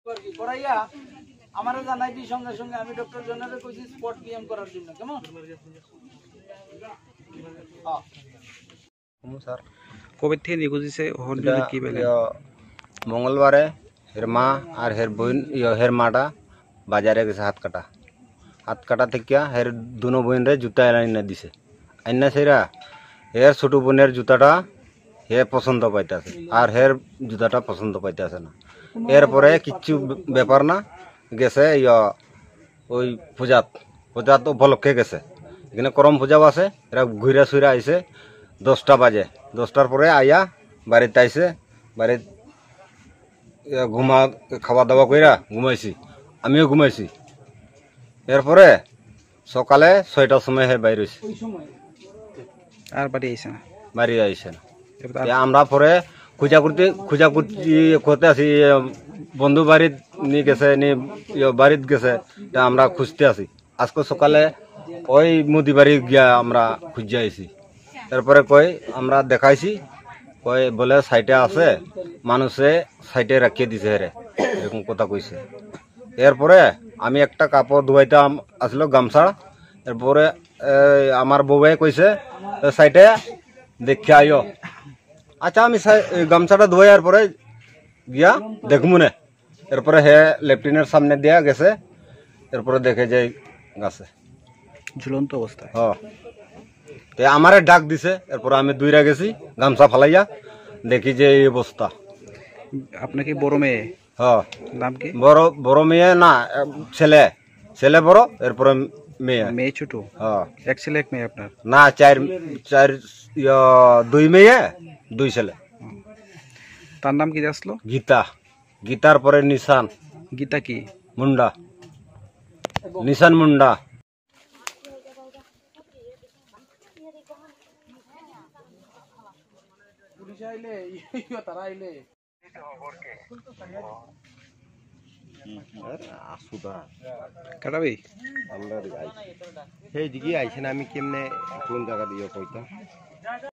করাইয়া আমারও জানাইবি সঙ্গে সঙ্গে আমি ডক্টর জেনারেল কইছি স্পট পিএম করার জন্য কেমন স্যার কবে থেকে নিখোঁজ হয়েছে কি পেলেন? মঙ্গলবারে হের মা আর হের বোন হের মাটা বাজারে গেছে হাত কাটা থেকে হের দুনো বোনরে জুতা এনে দিছে আইনা সেরা হের ছোট বোনের জুতাটা হে পছন্দ পাইতেছে আর হের জুতাটা পছন্দ পাইতেছে না। এরপরে কিচ্ছু ব্যাপার না গেছে ওই পূজাত উপলক্ষে গেছে, এখানে করম পূজাও আছে। এরা ঘুরা সুরা আইসে 10টা বাজে, 10টার পরে আইয়া বাড়িতে আইসে, বাড়িতে খাওয়া দাওয়া কইরা ঘুমাইছি, আমিও ঘুমাইছি। এরপরে সকালে 6টার সময় হে বাইর হয়েছে, আর বাড়ি আইসে না, বাড়ি আইসে না। আমরা পরে খুঁজাখুঁজি করতে আছি, বন্ধু বাড়িত নিয়ে গেছে, বাড়িত গেছে, আমরা খুঁজতে আছি। আজকে সকালে ওই মুদি বাড়ি গিয়া আমরা খুঁজে আইছি। তারপরে কই আমরা দেখাইছি, কই বলে সাইটে আছে, মানুষে সাইটে রাখিয়ে দিছে হেরে, এরকম কথা কইছে। এরপরে আমি একটা কাপড় ধুয়াইতে আসলো গামছা, এরপরে আমার বউয়ে কইছে সাইটে দেখে আইও। আচ্ছা আমি গামছাটা ধোয়ার পরে গিয়া দেখবো না। এরপরে হে লেফটিনের সামনে দিয়া গেছে, এরপরে দেখে যে গাছে ঝুলন্ত অবস্থায়। আমারে ডাক দিছে, এরপরে আমি দূরে গেছি গামছা ফালাইয়া, দেখি যে এই অবস্থা। আপনাকে বড় মেয়ে? নাম কি? বড় মেয়ে না, ছেলে বড়, এরপরে মেয়ে ছোট। এক ছেলে এক মেয়ে আপনার? না, চার 2 মেয়ে 2 ছেলে। তার নাম কি আসলো? গীতার পরে নিশান। গীতা কি? মুন্ডা, নিশান মুন্ডা। পুলিশ আইলে তারা আইলে কাটাবি আমরা সেই দিকে আইসেন, আমি কেমনে কোন জায়গা দিয়ে কইতাম।